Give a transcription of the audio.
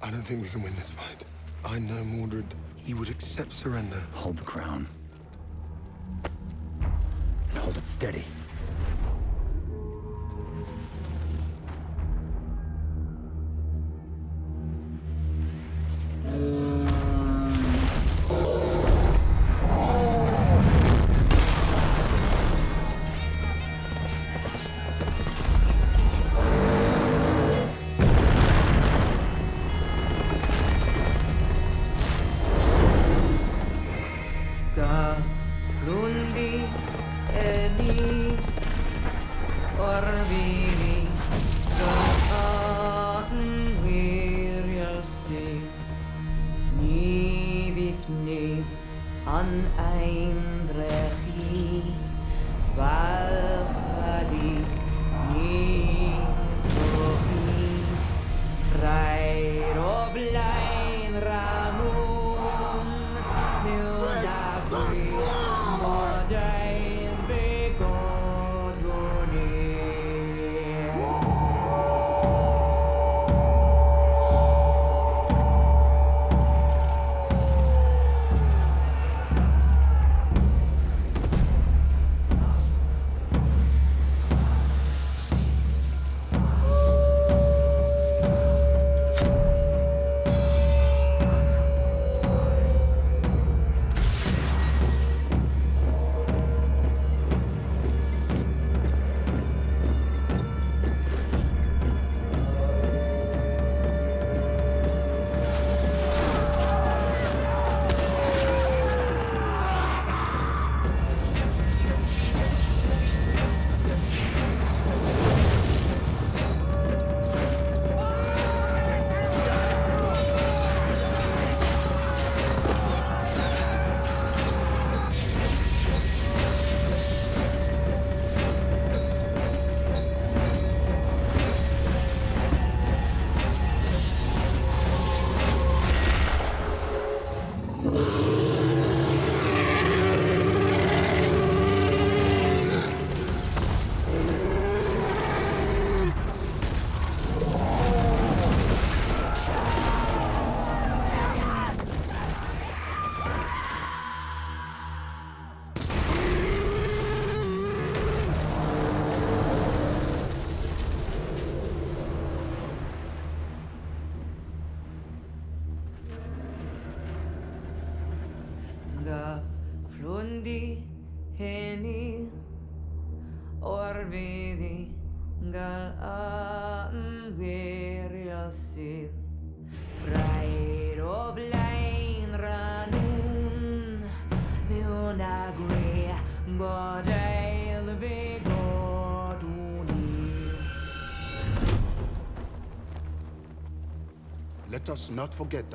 I don't think we can win this fight. I know Mordred. He would accept surrender. Hold the crown. Hold it steady. Flundi eni orviri gaan weer sing nie neb an eindrechi valchadi nie trochi rhaid o flaen ranwn mewn agri modain begodwni. Flundi heni orvidi gaan weer sil Pride of line ranun mewn agri bodail begodwni. Let us not forget